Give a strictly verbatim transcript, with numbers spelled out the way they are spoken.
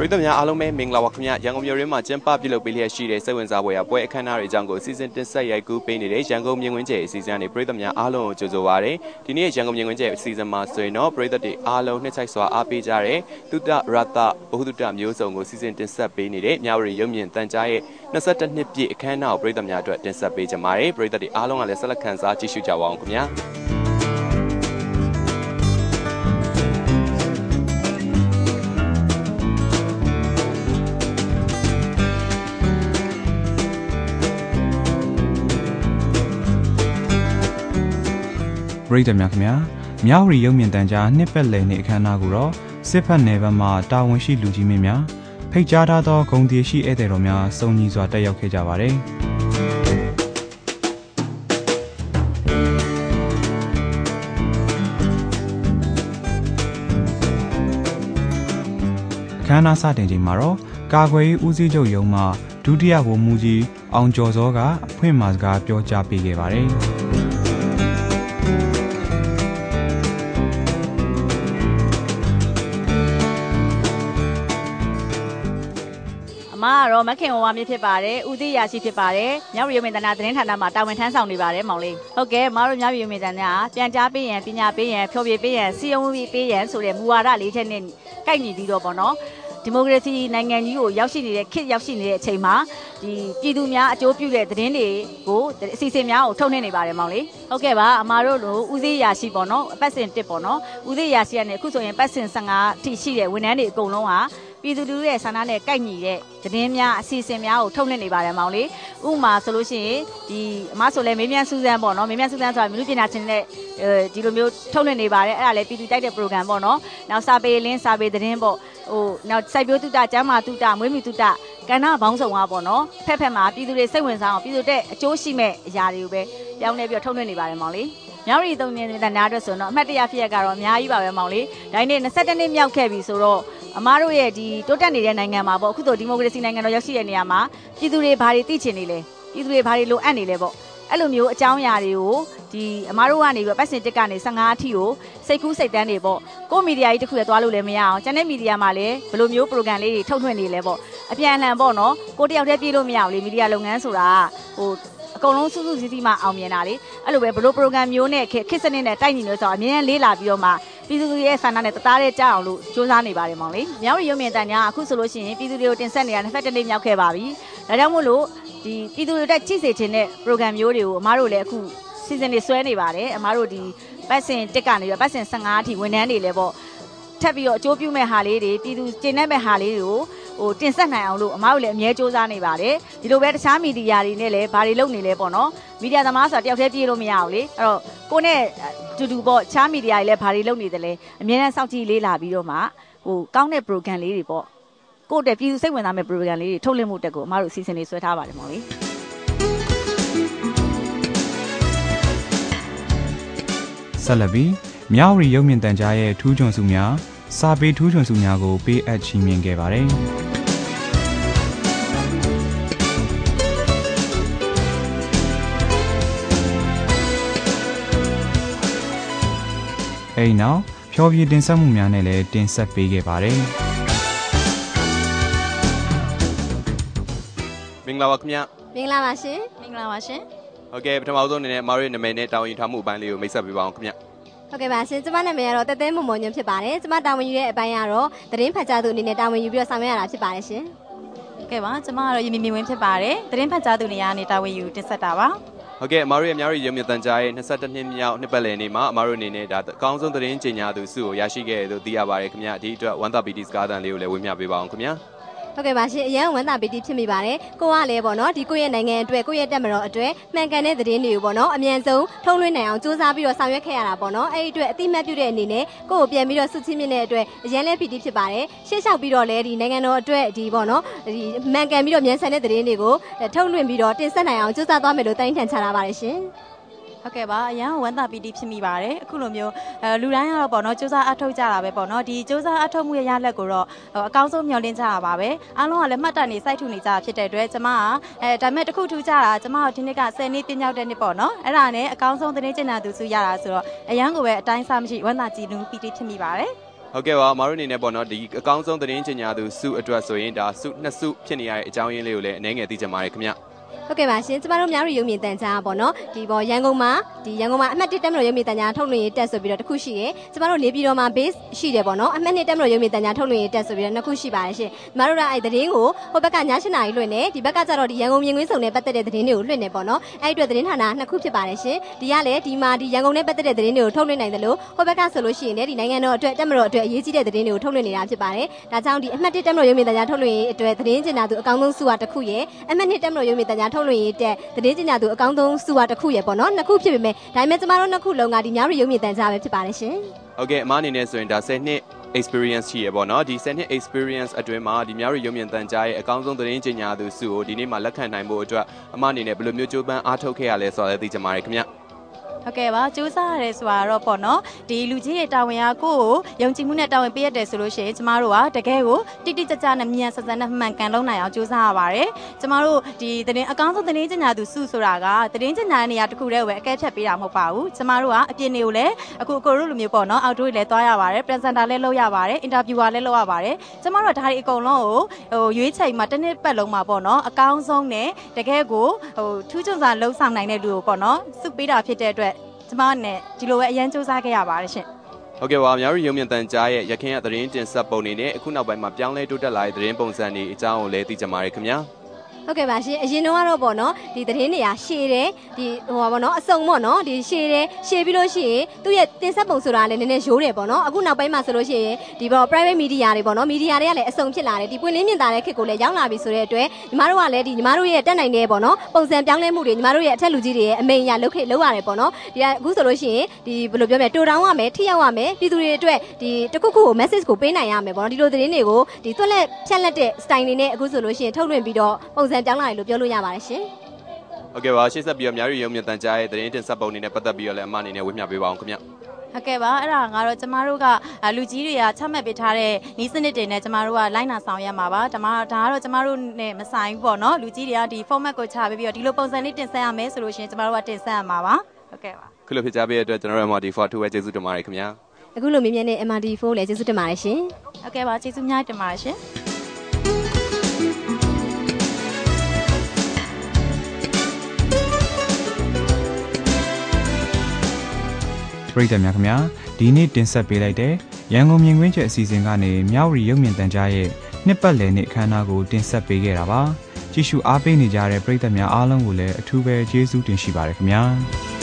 ရိသတ်များအားလုံးပဲမင်္ဂလာပါခင်ဗျာရန်ကုန်မြို့ရင်းမှာကျင်းပပြုလုပ်ပေးလျက်ရှိတဲ့စိတ်ဝင်စားပွဲရပွဲအခမ်းအနားတွေအကြောင်းကိုစီစဉ်တင်ဆက်ရိုက်ကူးပေးနေတဲ့ရန်ကုန်မြင်ကွင်းကျဲအစီအစဉ်ကနေပရိသတ်များအားလုံးကိုကြိုဆိုပါရစေဒီနေ့ရန်ကုန်မြင်ကွင်းကျဲအစီအစဉ်မှာဆိုရင်တော့ပရိသတ်တွေအားလုံးနှစ်ချိုက်စွာအားပေးကြတဲ့တုတရတဘုဟုတမျိုးစုံကိုစီစဉ်တင်ဆက်ပေးနေတဲ့မြဝတီရုပ်မြင်သံကြားရဲ့နှစ်ဆယ့်တစ်နှစ်ပြည့်အခမ်းအနားကိုပရိသတ်များအတွက်တင်ဆက်ပေးကြပါရစေပရိသတ်တွေအားလုံးကလည်းဆက်လက်ခံစားကြည့်ရှုကြပါအောင်ခင်ဗျာပရိသတ်များခင်ဗျာမြဝတီရုပ်မြင်သံကြားနှစ်ပတ်လည်နေ့အခမ်းအနားကိုတော့စစ်ဖက်နယ်ဘက်မှတာဝန်ရှိလူကြီးမင်းများဖိတ်ကြားထားသောဂုဏ်သတင်းရှိဧည့်သည်တော်များစုံညီစွာတက်ရောက်ခဲ့ကြပါတယ်အခမ်းအနားစတင်ချိန်မှာတော့ကာကွယ်ရေးဦးစီးချုပ်ရုံးမှဒုတိယဗိုလ်မှူးကြီးအောင်ကျော်စောကအဖွင့်မှာစကားပြောကြားပေးခဲ့ပါတယ်အမကတော့မခင်ဝဝမြင့်ဖြစ်ပါတယ်ဦးသိရာရှိဖြစ်ပါတယ်မြောက်ရုံမင်းတနာသတင်းဌာနမှာတာဝန်ထမ်းဆောင်နေပါတယ်မောင်လေးဟုတ်ကဲ့မတို့မြောက်ရုံမင်းတနာပြန်ကြားပေးရန်ပညာပေးရန်ဖြောပြပေးရန်စီယုံပေးရန်ဆိုတဲ့မူဝါဒလေးချက်နဲ့ကိုက်ညီပြီးတော့ပေါ့နော်ဒီမိုကရေစီနိုင်ငံကြီးကိုရောက်ရှိနေတဲ့ခေတ်ရောက်ရှိနေတဲ့အချိန်မှာဒီပြည်သူများအကျိုးပြုတဲ့သတင်းတွေကိုအစီအစဉ်များကိုထုတ်နှင်းနေပါတယ်မောင်လေးဟုတ်ကဲ့ပါအမတို့လိုဦးသေးရာရှိပေါ့နော်အပတ်စဉ်တစ်ပေါ့နော်ဦးသေးရာရှိကနေအခုဆိုရင်ပတ်စဉ်ဆယ်ငါးထိရှိတဲ့ဝန်ထမ်းတွေအကုန်လုံးဟာပြည်သူလူထုရဲ့ဆန္ဒနဲ့ကိုက်ညီတဲ့သတင်းများအစီအစဉ်များကိုထုတ်လွှင့်နေပါတယ်မောင်လေးဥပမာဆိုလို့ရှိရင်ဒီအမဆိုလဲမေးမြန်းစူးစမ်းပေါ့နော်မေးမြန်းစူးစမ်းဆိုတာမြို့ပညာရှင်နဲ့ဒီလိုမျိုးထုတ်လွှင့်နေပါတယ်အဲ့ဒါလည်းပြည်သူတိုက်တဲ့ program ပေါ့နော်နောက်စာပေလင်းစာပေသတင်းပေါ့ဟိုနောက်စိုက်ပျိုးတုတကျမ်းမာတုတမွေးမြူတုတကဏ္ဍဘောင်းဆောင်ပါပေါ့နော်ဖက်ဖက်မှာပြည်သူတွေစိတ်ဝင်စားအောင်ပြည်သူတဲ့အကျိုးရှိမဲ့အရာတွေကိုပဲပြောင်းလဲပြီးထုတ်လွှင့်နေပါတယ်မောင်လေးမြောက်ရီသုံးမြင်တဲ့နားအတွက်ဆိုတော့အမှတ်တရဖြစ်ရကတော့အများကြီးပါပဲမောင်လေးဒါနဲ့နှစ်ဆက်တနှစ်မြောက်ခဲ့ပြီဆိုတော့အမားတို့ရဲ့ဒီတိုးတက်နေတဲ့နိုင်ငံမှာပေါ့အခုဆိုဒီမိုကရေစီနိုင်ငံတော်ရောက်ရှိတဲ့နေရာမှာပြည်သူတွေဘာတွေသိချင်နေလဲပြည်သူတွေဘာတွေလိုအပ်နေလဲပေါ့အဲ့လိုမျိုးအကြောင်းအရာတွေကိုဒီအမားတို့ကနေပြီးပတ်စင်တစ်ကနေဆယ်ငါးအထိကိုစိတ်ကူးစိတ်တန်းတွေပေါ့ကိုမီဒီယာကြီးတစ်ခုလည်းသွားလို့လည်းမရအောင်ကျန်တဲ့မီဒီယာမှာလည်းဘယ်လိုမျိုး program လေးတွေထုတ်လွှင့်နေလဲပေါ့အပြန်အလှန်ပေါ့နော်ကိုတယောက်တည်းပြေးလို့မရဘူးလေမီဒီယာလုပ်ငန်းဆိုတာဟိုအကုန်လုံးစုစုစည်းစည်းမှအောင်မြင်တာလေအဲ့လိုပဲဘယ်လို program မျိုးနဲ့ခေတ်စနစ်နဲ့တိုက်ညီလို့ဆိုတော့အမြဲတမ်းလေးလာပြီးတော့မှပြည်သူတွေရဲ့ဆန္ဒနဲ့တသားတည်းကြားအောင်လို့စူးစမ်းနေပါတယ်မောင်လေးမြောက်ရီရုံမြင်တန်ညာအခုဆိုလို့ရှိရင်ပြည်သူတွေကိုတင်ဆက်နေတာနှစ်ဖက်တစ်နေ့မြောက်ခဲ့ပါပြီဒါကြောင့်မို့လို့ဒီပြည်သူတွေတက်ကြည့်စေခြင်းတဲ့ program မျိုးတွေကိုအမားတို့လည်းအခု season တွေဆွဲနေပါတယ်အမားတို့ဒီပတ်စင်တစ်ကနေပြီးပတ်စင်ဆယ်ငါးအထိဝန်ထမ်းတွေလည်းပေါ့ထပ်ပြီးတော့အကျိုးပြုမဲ့ဟာလေးတွေပြည်သူကျင့်တဲ့မဲ့ဟာလေးတွေကိုဟိုတင်ဆက်နိုင်အောင်လို့အမားတို့လည်းအမြဲစူးစမ်းနေပါတယ်ဒီလိုပဲတခြားမီဒီယာတွေနဲ့လည်းဘာတွေလုပ်နေလဲပေါ့နော်မီဒီယာသမားဆိုတာတယောက်တည်းပြေးလို့မရဘူးလေအဲ့တော့ကိုနဲ့တူတူပေါ့ခြားမီဒီယာတွေလည်းဘာတွေလုပ်နေတယ်လဲအမြဲတမ်းစောင့်ကြည့်လေးလာပြီးတော့မှဟိုကောင်းတဲ့ program လေးတွေပေါ့ကိုတဲ့ပြည်သူစိတ်ဝင်စားမဲ့ program လေးတွေထုတ်လွှင့်မှုတက်ကိုအမားတို့အစီအစဉ်လေးဆွဲထားပါတယ်မောင်လေးဆက်လက်ပြီးမြဝတီရုပ်မြင်သံကြားရဲ့ထူးချွန်စုများစာပေထူးချွန်စုများကိုပေးအပ်ချီးမြှင့်ခဲ့ပါတယ်အဲဒီနောက်ဖြောပြတင်ဆက်မှုများနဲ့လည်းတင်ဆက်ပေးခဲ့ပါတယ်မင်္ဂလာပါခင်ဗျမင်္ဂလာပါရှင်မင်္ဂလာပါရှင်ဟုတ်ကဲ့ပထမဆုံးအနေနဲ့မတို့နာမည်နဲ့တာဝန်ယူထားမှုအပိုင်းလေးကိုမိတ်ဆက်ပေးပါအောင်ခင်ဗျဟုတ်ကဲ့ပါရှင်ကျမနာမည်ကတော့တက်သိန်းမွန်မွန်ညွန့်ဖြစ်ပါတယ်ကျမတာဝန်ယူတဲ့အပိုင်းကတော့သတင်းဖတ်ကြားသူအနေနဲ့တာဝန်ယူပြီးတော့ဆောင်ရွက်ရတာဖြစ်ပါတယ်ရှင်ဟုတ်ကဲ့ပါကျမကတော့ရမီမီဝင်းဖြစ်ပါတယ်သတင်းဖတ်ကြားသူနေရာကနေတာဝန်ယူတင်ဆက်တာပါဟုတ်ကဲ့အမားတို့ရဲ့မြောက်ရီရုံမြင်သံကြားရဲ့နှစ်ဆက်တစ်နှစ်မြောက်နှစ်ပတ်လည်နေ့မှာအမားတို့အနေနဲ့ဒါအကောင်းဆုံးသတင်းကြေညာသူစုကိုရရှိခဲ့တယ်လို့သိရပါတယ်ခင်ဗျဒီအတွက်ဝမ်းသာပီတီစကားသံလေးကိုလည်းဝေမျှပေးပါအောင်ခင်ဗျဟုတ်ကဲ့ပါရှင်အရန်ဝမ်းသာပီတိဖြစ်မိပါတယ်ကိုကလည်းပေါ့နော်ဒီကိုယ့်ရဲ့နိုင်ငံအတွက်ကိုယ့်ရဲ့တက်မတော်အတွက်မှန်ကန်တဲ့သတင်းတွေကိုပေါ့နော်အမြန်ဆုံးထုတ်လွှင့်နိုင်အောင်စူးစမ်းပြီးတော့ဆောင်ရွက်ခဲ့ရတာပေါ့နော်အဲ့ဒီအတွက်အတိမတ်ပြုတဲ့အနေနဲ့ကိုယ့်ကိုပြန်ပြီးတော့ဆုချီးမြှင့်တဲ့အတွက်အရန်လည်းပီတိဖြစ်ပါတယ်ရှေ့လျှောက်ပြီးတော့လည်းဒီနိုင်ငံတော်အတွက်ဒီပေါ့နော်ဒီမှန်ကန်ပြီးတော့မြန်ဆန်တဲ့သတင်းတွေကိုထုတ်လွှင့်ပြီးတော့တင်ဆက်နိုင်အောင်စူးစမ်းသွားမယ်လို့တိုင်းထန်ချထားပါတယ်ရှင်ဟုတ်ကဲ့ပါအရန်ဝမ်းသာပီတိဖြစ်မိပါတယ်အခုလိုမျိုးအဲလူတိုင်းကတော့ပေါ့နော်စူးစမ်းအထောက်ကြတာပဲပေါ့နော်ဒီစူးစမ်းအထောက်မှုရဲ့ရလက်ကိုတော့အကောင်းဆုံးမျှော်လင့်ကြတာပါပဲအားလုံးကလည်းမှတ်တမ်းနေစိုက်ထုနေကြတာဖြစ်တဲ့အတွက်ကျမကအဲဒါမဲ့တစ်ခုထူးကြတာကျမတို့ဒီနေ့ကဆယ်နှစ်ပြည့်မြောက်တဲ့နှစ်ပေါ့နော်အဲ့ဒါနဲ့အကောင်းဆုံးသတင်းကျင်နာသူစုရတာဆိုတော့အရန်ကိုပဲအတိုင်းစားမရှိဝမ်းသာကြည်နူးပီတိဖြစ်မိပါတယ်ဟုတ်ကဲ့ပါမအားအနေနဲ့ပေါ့နော်ဒီအကောင်းဆုံးသတင်းကြေညာသူစုအတွက်ဆိုရင်ဒါစုနှစ်စုဖြစ်နေရတဲ့အကြောင်းရင်းလေးကိုလည်းအနေငယ်သိချင်ပါတယ်ခင်ဗျဟုတ်ကဲ့ပါရှင်ကျမတို့များရီရုံမြင့်တန်ကြားပေါ့နော်ဒီပေါ်ရန်ကုန်မှာဒီရန်ကုန်မှာအမှတ်တစ်တက်မလို့ရုံမြင့်တန်ကြားထုတ်လွှင့်ရေးတက်ဆိုပြီးတော့တစ်ခုရှိရယ်ကျမတို့နေပြည်တော်မှာ base ရှိတယ်ပေါ့နော်အမှတ်နှစ်တက်မလို့ရုံမြင့်တန်ကြားထုတ်လွှင့်ရေးတက်ဆိုပြီးတော့နှစ်ခုရှိပါတယ်ရှင်ကျမတို့ကအဲ့သတင်းကိုဟိုဘက်ကည၈နာရီလွှင့်နေဒီဘက်ကကျတော့ဒီရန်ကုန်မြင့်ကွင်းစုံနဲ့ပတ်သက်တဲ့သတင်းတွေကိုလွှင့်နေပေါ့နော်အဲ့အတွက်သတင်းဌာနနှစ်ခုဖြစ်ပါတယ်ရှင်ဒီကလည်းဒီမှာဒီရန်ကုန်နဲ့ပတ်သက်တဲ့သတင်းတွေကိုထုတ်လွှင့်နိုင်တယ်လို့ဟိုဘက်ကဆိုလို့ရှိရင်လည်းဒီနိုင်ငံတော်အတွက်တက်မလို့အတွက်အရေးကြီးတဲ့သတင်းတွေကိုထုတ်လွှင့်နေတာဖြစ်ပါတယ်ဒါကြောင့်ဒီအမှတ်တစ်တက်မလို့ရုံမြင့်တန်ကြားထုတ်လွှင့်ရေးအတွက်သတင်းကျင်နာသူအကောင်းဆုံးစုကတစ်ခုရယ်အမှတ်နှစ်တက်မလို့ရုံမြင့်တန်ကြားထုတ်လွှင့်ရေးတက်သတင်းကျင်ညာသူအကောင်းဆုံးစုဝါတစ်ခုရယ်ပေါ့နော်နှစ်ခုဖြစ်ပေမဲ့ဒါပေမဲ့ကျမတို့နှစ်ခုလုံးကဒီများရီရုံမြင့်တန်ကြားပဲဖြစ်ပါတယ်ရှင်ဟုတ်ကဲ့အမအနေနဲ့ဆိုရင်ဒါဆယ်နှစ် experience ရှိရပေါ့နော်ဒီဆယ်နှစ် experience အတွင်းမှာဒီများရီရုံမြင့်တန်ကြားရဲ့အကောင်းဆုံးသတင်းကျင်ညာသူစုကိုဒီနေ့မှာလက်ခံနိုင်ဖို့အတွက်အမအနေနဲ့ဘယ်လိုမျိုးကြိုးပမ်းအားထုတ်ခဲ့ရလဲဆိုတာလည်းသိချင်ပါတယ်ခင်ဗျဟုတ်ကဲ့ပါစူးစမ်းရတယ်ဆိုတာတော့ပေါ့နော်ဒီလူကြီးရဲ့တာဝန်အားကိုယုံကြည်မှုနဲ့တာဝန်ပေးရတယ်ဆိုလို့ရှိရင်ကျမတို့ကတကယ်ကိုတိတိကျကျနဲ့မြန်ဆန်ဆန်နဲ့မှန်ကန်လုံးနိုင်အောင်စူးစမ်းရပါတယ်ကျမတို့ဒီသတင်းအကောင်းဆုံးသတင်းကျင်ညာသူစုဆိုတာကသတင်းကျင်ညာတဲ့နေရာတစ်ခုတည်းကိုပဲအကဲဖြတ်ပေးတာမဟုတ်ပါဘူးကျမတို့ကအပြင်တွေကိုလည်းအခုအကိုတို့လိုမျိုးပေါ့နော်အောက်တို့လည်းသွားရပါတယ်ပရက်ဇန်တာလည်းလုပ်ရပါတယ်အင်တာဗျူဝါလည်းလုပ်ရပါတယ်ကျမတို့ကဒါတွေအကုန်လုံးကိုဟိုရွေးချယ်မှာတစ်နှစ်ပတ်လုံးမှာပေါ့နော်အကောင်းဆုံးနဲ့တကယ်ကိုဟိုထူးချွန်စွာလှုပ်ဆောင်နိုင်တဲ့လူကိုပေါ့နော်စုပေးတာဖြစ်တဲ့အတွက်ကျမနဲ့ဒီလိုပဲအရန်စူးစမ်းခဲ့ရပါတယ်ရှင်ဟုတ်ကဲ့ပါများရီရုံမြင့်တန်ကြားရဲ့ရခင်ရသတင်းတင်ဆက်ပုံနေနဲ့အခုနောက်ပိုင်းမှာပြောင်းလဲတိုးတက်လာတဲ့သတင်းပုံစံတွေအကြောင်းကိုလည်းသိကြပါရခင်ဗျာဟုတ်ကဲ့ပါရှင်အရင်တော့ကတော့ပေါ့နော်ဒီသတင်းတွေကရှည်တယ်ဒီဟိုပါပေါ့နော်အစုံပေါ့နော်ဒီရှည်တယ်ရှည်ပြီးလို့ရှိရင်သူ့ရဲ့တင်ဆက်ပုံဆိုတာလည်းနည်းနည်းရိုးတယ်ပေါ့နော်အခုနောက်ပိုင်းမှာဆိုလို့ရှိရင်ဒီပေါ့ private media တွေပေါ့နော် media တွေကလည်းအစုံဖြစ်လာတယ်ဒီပွင့်လင်းမြင်သာတဲ့ခေတ်ကိုလည်းရောက်လာပြီဆိုတဲ့အတွက်ညီမတို့ကလည်းဒီညီမတို့ရဲ့တက်နိုင်တဲ့ပေါ့နော်ပုံစံပြောင်းလဲမှုတွေညီမတို့ရဲ့အထက်လူကြီးတွေရဲ့အမိန်အရာလုပ်ခဲ့လုပ်ရတယ်ပေါ့နော်ဒီအခုဆိုလို့ရှိရင်ဒီဘယ်လိုပြောမလဲတိုးတောင်းရမယ်ထိရောက်ရမယ်ပြည်သူတွေအတွက်ဒီတခုခုကို message ကိုပေးနိုင်ရမယ်ပေါ့နော်ဒီလိုသတင်းတွေကိုဒီသွက်လက်ဖြန့်လက်တဲ့ style တွေနဲ့အခုဆိုလို့ရှိရင်ထုတ်လွှင့်ပြီးတော့ပုံစံပြောင်းလာတယ်လို့ပြောလို့ရပါတယ်ရှင်ဟုတ်ကဲ့ပါရှေ့ဆက်ပြီးတော့များရီရုံမြင့်တန်ကြားရဲ့သတင်းတင်ဆက်ပုံနေနဲ့ပတ်သက်ပြီးတော့လည်းအမအနေနဲ့ဝေမျှပေးပါအောင်ခင်ဗျဟုတ်ကဲ့ပါအဲ့ဒါကတော့ကျမတို့ကလူကြီးတွေကချမှတ်ပေးထားတဲ့ဤစနစ်တွေနဲ့ကျမတို့ကလိုက်နာဆောင်ရမှာပါဒါမှဒါကတော့ကျမတို့နဲ့မဆိုင်ဘူးပေါ့နော်လူကြီးတွေကဒီ format ကိုချပေးပြီးတော့ဒီလိုပုံစံလေးတင်ဆက်ရမယ်ဆိုလို့ရှိရင်ကျမတို့ကတင်ဆက်ရမှာပါဟုတ်ကဲ့ပါခုလိုဖြစ်ကြပေးတဲ့အတွက်ကျွန်တော်တို့ M R D four ထူပဲကျေးဇူးတင်ပါတယ်ခင်ဗျာအခုလိုမြင်မြင်နဲ့ M R D four လည်းကျေးဇူးတင်ပါတယ်ရှင်ဟုတ်ကဲ့ပါကျေးဇူးများတင်ပါတယ်ရှင်ပရိသတ်များခင်ဗျာဒီနေ့တင်ဆက်ပေးလိုက်တဲ့ရန်ကုန်မြင်ကွင်းချက်အစီအစဉ်ကနေမြောက်ရီရုပ်မြင်သံကြားရဲ့နှစ်ပတ်လည်နေ့အခမ်းအနားကိုတင်ဆက်ပေးခဲ့တာပါကြည့်ရှုအားပေးနေကြတဲ့ပရိသတ်များအားလုံးကိုလည်းအထူးပဲကျေးဇူးတင်ရှိပါတယ်ခင်ဗျာ